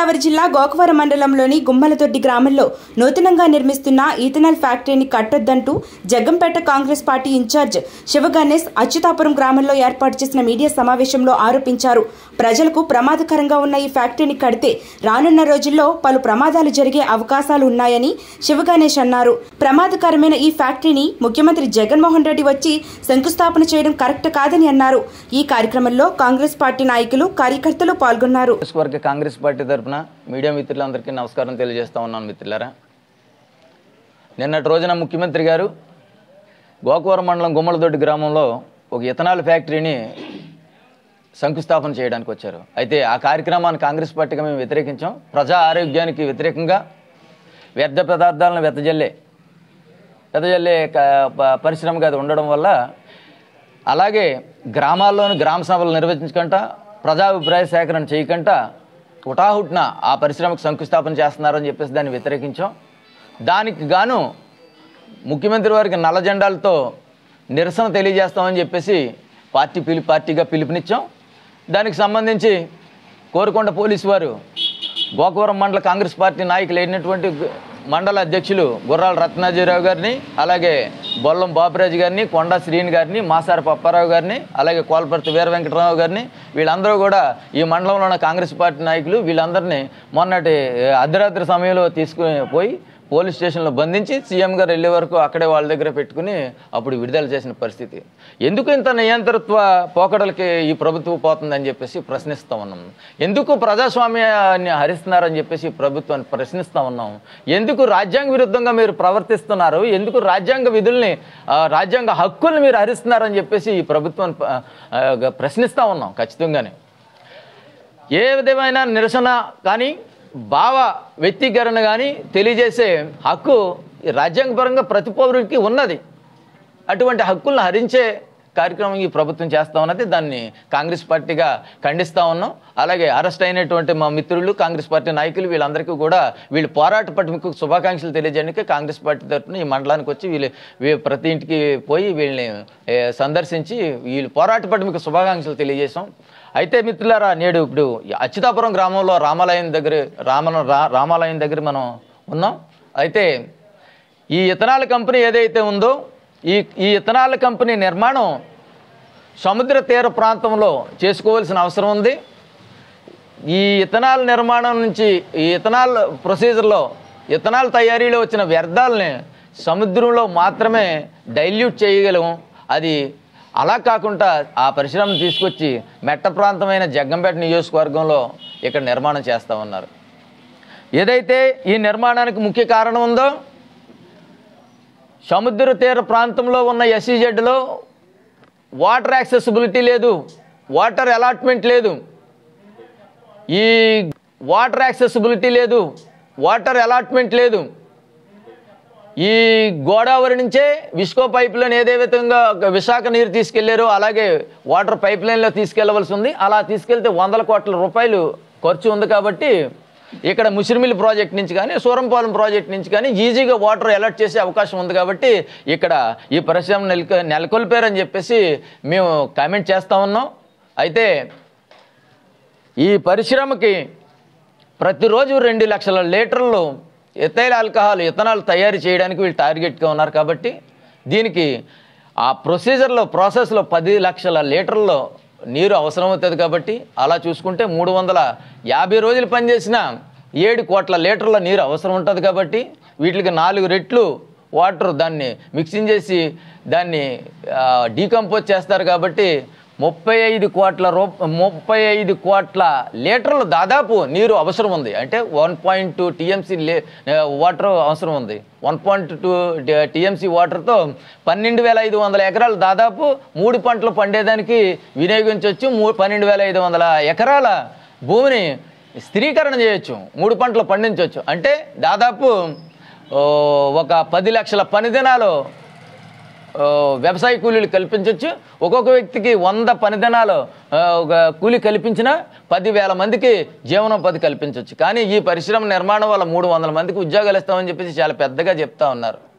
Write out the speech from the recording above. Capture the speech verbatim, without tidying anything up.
గోదావరి జిల్లా గోకవరం మండలంలోని గుమ్మలతొట్టి గ్రామంలో నూతనంగా నిర్మిస్తున్న ఈథనాల్ ఫ్యాక్టరీని కట్టొద్దంటూ జగ్గంపేట కాంగ్రెస్ పార్టీ ఇన్ఛార్జ్ శివగణేష్ అచ్యుతాపురం గ్రామంలో ఏర్పాటు చేసిన మీడియా సమావేశంలో ఆరోపించారు. ప్రజలకు ప్రమాదకరంగా ఉన్న ఈ ఫ్యాక్టరీని కడితే రానున్న రోజుల్లో పలు ప్రమాదాలు జరిగే అవకాశాలు ఉన్నాయని శివగణేష్ అన్నారు. ప్రమాదకరమైన ఈ ఫ్యాక్టరీని ముఖ్యమంత్రి జగన్మోహన్ రెడ్డి వచ్చి శంకుస్థాపన చేయడం కరెక్ట్ కాదని అన్నారు. ఈ కార్యక్రమంలో కాంగ్రెస్ పార్టీ నాయకులు కార్యకర్తలు పాల్గొన్నారు. కాంగ్రెస్ పార్టీ తరఫున మీడియా మిత్రులందరికీ నమస్కారం తెలియజేస్తా ఉన్నాను. మిత్రులారా, నిన్నటి రోజున ముఖ్యమంత్రి గారు గోకవరం మండలం గుమ్మలదొడ్డి గ్రామంలో ఒక ఇథనాల్ ఫ్యాక్టరీని శంకుస్థాపన చేయడానికి వచ్చారు. అయితే ఆ కార్యక్రమాన్ని కాంగ్రెస్ పార్టీగా మేము వ్యతిరేకించాం. ప్రజా ఆరోగ్యానికి వ్యతిరేకంగా వ్యర్థ పదార్థాలను వెతజల్లే వెతజల్లే పరిశ్రమగా అది ఉండడం వల్ల, అలాగే గ్రామాల్లోని గ్రామ సభలు నిర్వహించకుండా ప్రజాభిప్రాయ సేకరణ చేయకుండా హుటాహుట్న ఆ పరిశ్రమకు శంకుస్థాపన చేస్తున్నారని చెప్పేసి దాన్ని వ్యతిరేకించాం. దానికి గాను ముఖ్యమంత్రి వారికి నల్ల జెండాలతో నిరసన తెలియజేస్తామని చెప్పేసి పార్టీ పిలి పార్టీగా పిలుపునిచ్చాం. దానికి సంబంధించి కోరుకొండ పోలీసు వారు గోకవరం మండల కాంగ్రెస్ పార్టీ నాయకులు అయినటువంటి మండల అధ్యక్షులు గుర్రాల రత్నాజీరావు గారిని, అలాగే బొల్లం బాబురాజు గారిని, కొండా శ్రీని గారిని, మాసార పప్పారావు గారిని, అలాగే కోల్పర్తి వీర వెంకటరావు గారిని, వీళ్ళందరూ కూడా ఈ మండలంలో ఉన్న కాంగ్రెస్ పార్టీ నాయకులు వీళ్ళందరినీ మొన్నటి అర్ధరాత్రి సమయంలో తీసుకుని పోయి పోలీస్ స్టేషన్లో బంధించి సీఎం గారు వెళ్ళే వరకు అక్కడే వాళ్ళ దగ్గర పెట్టుకుని అప్పుడు విడుదల చేసిన పరిస్థితి. ఎందుకు ఇంత నియంతృత్వ పోకడలకి ఈ ప్రభుత్వం పోతుందని చెప్పేసి ప్రశ్నిస్తూ ఉన్నాం. ఎందుకు ప్రజాస్వామ్యాన్ని హరిస్తున్నారని చెప్పేసి ప్రభుత్వాన్ని ప్రశ్నిస్తూ ఉన్నాం. ఎందుకు రాజ్యాంగ విరుద్ధంగా మీరు ప్రవర్తిస్తున్నారు, ఎందుకు రాజ్యాంగ విధుల్ని రాజ్యాంగ హక్కుల్ని మీరు హరిస్తున్నారని చెప్పేసి ఈ ప్రభుత్వాన్ని ప్రశ్నిస్తూ ఉన్నాం. ఖచ్చితంగానే ఏ విధమైన నిరసన కానీ భావ వ్యక్తీకరణ కానీ తెలియజేసే హక్కు రాజ్యాంగపరంగా ప్రతి పౌరుడికి ఉన్నది. అటువంటి హక్కులను హరించే కార్యక్రమం ఈ ప్రభుత్వం చేస్తూ ఉన్నది. దాన్ని కాంగ్రెస్ పార్టీగా ఖండిస్తూ ఉన్నాం. అలాగే అరెస్ట్ అయినటువంటి మా మిత్రులు కాంగ్రెస్ పార్టీ నాయకులు వీళ్ళందరికీ కూడా వీళ్ళు పోరాట పట్టుకు శుభాకాంక్షలు తెలియజేయడానికి కాంగ్రెస్ పార్టీ తరఫున ఈ మండలానికి వచ్చి వీళ్ళు ప్రతి ఇంటికి పోయి వీళ్ళని సందర్శించి వీళ్ళు పోరాట పట్టుకు శుభాకాంక్షలు తెలియజేసాం. అయితే మిత్రులారా, నేడు ఇప్పుడు అచ్యుతాపురం గ్రామంలో రామాలయం దగ్గర రామ రామాలయం దగ్గర మనం ఉన్నాం. అయితే ఈ ఇథనాల్ కంపెనీ ఏదైతే ఉందో ఈ ఈ ఇథనాల్ కంపెనీ నిర్మాణం సముద్ర తీర ప్రాంతంలో చేసుకోవాల్సిన అవసరం ఉంది. ఈ ఇథనాల్ నిర్మాణం నుంచి ఈ ఇథనాల్ ప్రొసీజర్లో ఇథనాల్ తయారీలో వచ్చిన వ్యర్థాలని సముద్రంలో మాత్రమే డైల్యూట్ చేయగలం. అది అలా కాకుండా ఆ పరిశ్రమను తీసుకొచ్చి మెట్ట ప్రాంతమైన జగ్గంపేట నియోజకవర్గంలో ఇక్కడ నిర్మాణం చేస్తూ ఉన్నారు. ఏదైతే ఈ నిర్మాణానికి ముఖ్య కారణం ఉందో, సముద్ర తీర ప్రాంతంలో ఉన్న ఎస్ఈజెడ్లో వాటర్ యాక్సెసిబిలిటీ లేదు, వాటర్ అలాట్మెంట్ లేదు. ఈ వాటర్ యాక్సెసిబిలిటీ లేదు, వాటర్ అలాట్మెంట్ లేదు. ఈ గోదావరి నుంచే విస్కో పైప్ లైన్ ఏదే విధంగా విశాఖ నీరు తీసుకెళ్లారో అలాగే వాటర్ పైప్ లైన్లో తీసుకెళ్లవలసి ఉంది. అలా తీసుకెళ్తే వందల కోట్ల రూపాయలు ఖర్చు ఉంది. కాబట్టి ఇక్కడ ముసిరిమిల్లి ప్రాజెక్ట్ నుంచి కానీ సూరంపాలెం ప్రాజెక్ట్ నుంచి కానీ ఈజీగా వాటర్ అలర్ట్ చేసే అవకాశం ఉంది. కాబట్టి ఇక్కడ ఈ పరిశ్రమ నెలకొ నెలకొల్పారని చెప్పేసి మేము కామెంట్ చేస్తూ ఉన్నాం. అయితే ఈ పరిశ్రమకి ప్రతిరోజు రెండు లక్షల లీటర్లు ఎథైల్ ఆల్కహాల్ ఇథనాల్ తయారు చేయడానికి వీళ్ళు టార్గెట్గా ఉన్నారు. కాబట్టి దీనికి ఆ ప్రొసీజర్లో ప్రాసెస్లో పది లక్షల లీటర్లో నీరు అవసరం అవుతుంది. కాబట్టి అలా చూసుకుంటే మూడు వందల యాభై రోజులు పనిచేసిన ఏడు కోట్ల లీటర్ల నీరు అవసరం ఉంటుంది. కాబట్టి వీటికి నాలుగు రెట్లు వాటర్ దాన్ని మిక్సింగ్ చేసి దాన్ని డీకంపోజ్ చేస్తారు. కాబట్టి ముప్పై ఐదు కోట్ల రూ ముప్పై ఐదు కోట్ల లీటర్లు దాదాపు నీరు అవసరం ఉంది. అంటే వన్ పాయింట్ టూ టీఎంసీ లే వాటర్ అవసరం ఉంది. వన్ పాయింట్ టూ టీఎంసీ వాటర్తో పన్నెండు వేల ఐదు వందల ఎకరాలు దాదాపు మూడు పంటలు పండేదానికి వినియోగించవచ్చు. మూ పన్నెండు వేల ఐదు వందల ఎకరాల భూమిని స్థిరీకరణ చేయొచ్చు, మూడు పంటలు పండించవచ్చు. అంటే దాదాపు ఒక పది లక్షల పని దినాలు వ్యవసాయ కూలీలు కల్పించవచ్చు. ఒక్కొక్క వ్యక్తికి వంద పని దినాలు కూలీ కల్పించినా పదివేల మందికి జీవనోపాధి కల్పించవచ్చు. కానీ ఈ పరిశ్రమ నిర్మాణం వల్ల మూడు వందల మందికి ఉద్యోగాలు ఇస్తామని చెప్పేసి చాలా పెద్దగా చెప్తా ఉన్నారు.